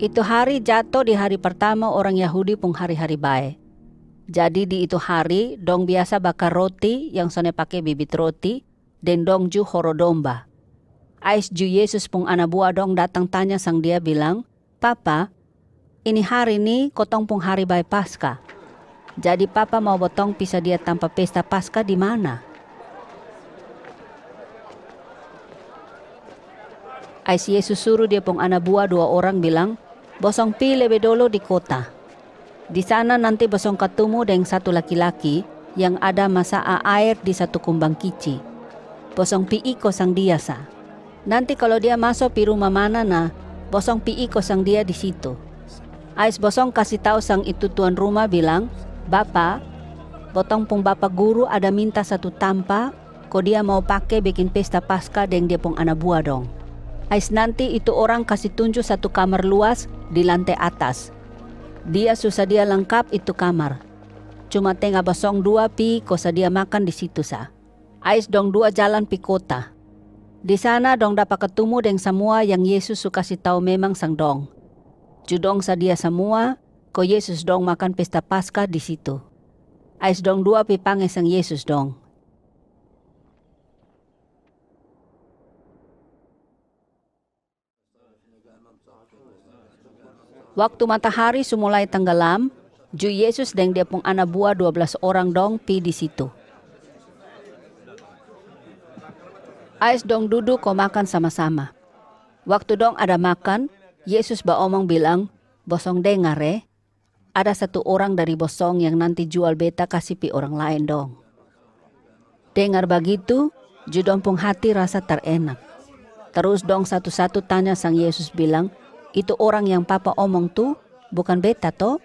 Itu hari jatuh di hari pertama orang Yahudi pung hari-hari bae. Jadi di itu hari dong biasa bakar roti yang sone pakai bibit roti dan dong ju horo domba. Ais ju Yesus pung anak buah dong datang tanya sang dia bilang, "Papa, ini hari ini kotong pung hari bae Paskah. Jadi papa mau botong pisah dia tanpa pesta Paskah di mana?" Ais Yesus suruh dia pung anak buah 2 orang bilang, "Bosong pi lebih dulu di kota. Di sana nanti bosong ketemu dengan satu laki-laki yang ada masa air di satu kumbang kici. Bosong pi iko sang dia sa. Nanti kalau dia masuk pi rumah mana nah, bosong pi iko sang dia di situ. Ais bosong kasih tahu sang itu tuan rumah bilang, Bapak, botong pung bapak guru ada minta satu tampa, kok dia mau pakai bikin pesta Paskah dengan dia pung anak buah dong. Ais nanti itu orang kasih tunjuk satu kamar luas di lantai atas. Dia susah dia lengkap itu kamar. Cuma tengah bosong 2 pi kosa dia makan di situ sa. Ais dong 2 jalan pi kota. Di sana dong dapat ketemu dengan semua yang Yesus suka kasih tahu memang sang dong. Judong sa dia semua, ko Yesus dong makan pesta Paskah di situ. Ais dong 2 pi pange sang Yesus dong. Waktu matahari sumulai tenggelam, ju Yesus dan dia pung anak buah 12 orang dong pi di situ. Ais dong duduk ko makan sama-sama. Waktu dong ada makan, Yesus baomong bilang, "Bosong dengar ada satu orang dari bosong yang nanti jual beta kasih pi orang lain dong." Dengar begitu, ju dong pung hati rasa terenak. Terus dong satu-satu tanya sang Yesus bilang, "Itu orang yang papa omong tuh bukan beta toh?"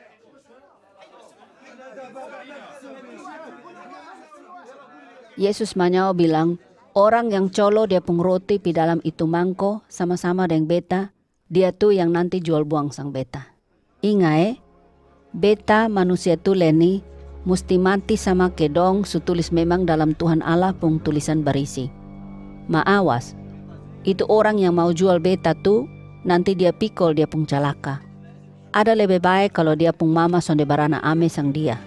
Yesus manyao bilang, "Orang yang colo dia pung roti pi dalam itu mangko sama-sama dengan beta, dia tuh yang nanti jual buang sang beta. Ingat beta manusia tuh leni musti mati sama kedong sutulis memang dalam Tuhan Allah pung tulisan berisi. Maawas, itu orang yang mau jual beta tuh nanti dia pikul dia pung celaka. Ada lebih baik kalau dia pung mama sonde barana ame sang dia."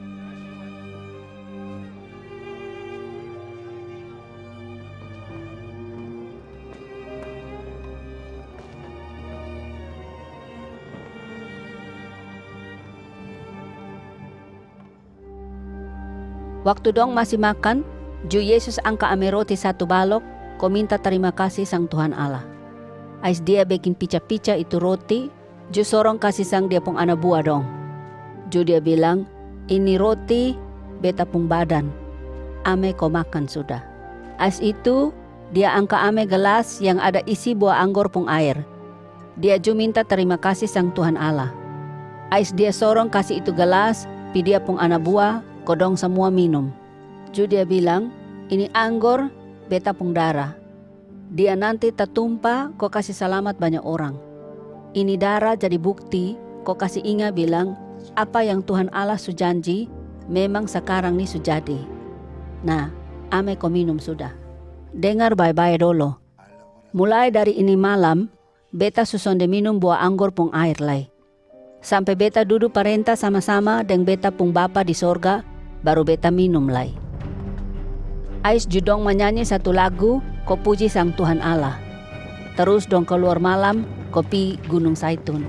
Waktu dong masih makan, ju Yesus angka ame roti 1 balok, ko minta terima kasih sang Tuhan Allah. Ais dia bikin pica-pica itu roti, ju sorong kasih sang dia pung anak buah dong. Ju dia bilang, "Ini roti beta pung badan, ame ko makan sudah." Ais itu dia angka ame gelas yang ada isi buah anggur pung air. Dia ju minta terima kasih sang Tuhan Allah. Ais dia sorong kasih itu gelas, pi dia pung anak buah, kodong semua minum. Ju dia bilang, "Ini anggur beta pung darah. Dia nanti tertumpah kok kasih selamat banyak orang. Ini darah jadi bukti kok kasih ingat bilang apa yang Tuhan Allah sujanji memang sekarang nih sujadi. Nah, ame ko minum sudah. Dengar baik-baik dulu. Mulai dari ini malam, beta susonde minum buah anggur pung air lai. Sampai beta duduk perintah sama-sama dengan beta pung Bapa di sorga, baru beta minum lai." Ais judong menyanyi satu lagu, ko puji sang Tuhan Allah. Terus dong keluar malam, kopi Gunung Zaitun.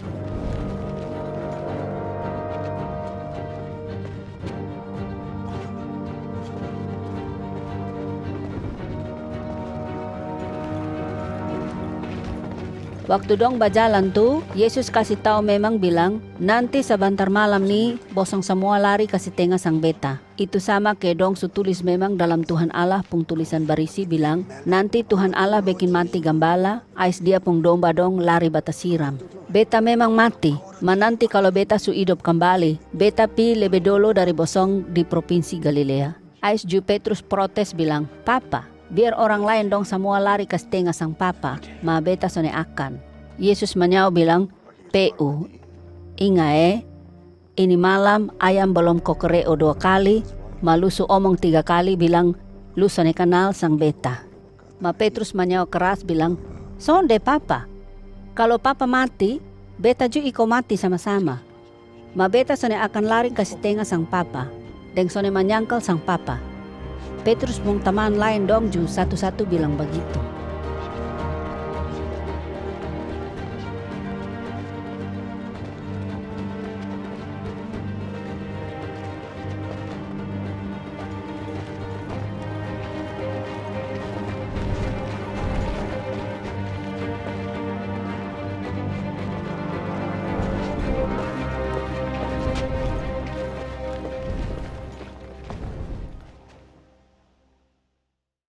Waktu dong berjalan tuh, Yesus kasih tahu memang bilang, nanti sebentar malam nih, bosong semua lari kasih tengah sang beta. Itu sama kayak dong sutulis memang dalam Tuhan Allah pung tulisan berisi bilang, nanti Tuhan Allah bikin mati gembala, ais dia pung domba dong lari bata siram. Beta memang mati, nanti kalau beta su hidup kembali, beta pi lebih dulu dari bosong di provinsi Galilea. Ais ju Petrus protes bilang, "Papa, biar orang lain dong semua lari ke tengah sang papa, ma beta sone akan." Yesus menyau bilang, "Pu, ingat ini malam ayam belum kokereo 2 kali, ma lu su omong 3 kali bilang, lu sone kenal sang beta." Ma Petrus menyau keras bilang, "Sonde papa, kalau papa mati, Beta ju iko mati sama-sama. Ma beta sone akan lari kasih tengah sang papa, dan sone menyangkal sang papa. Petrus mong taman lain dong ju satu-satu bilang begitu.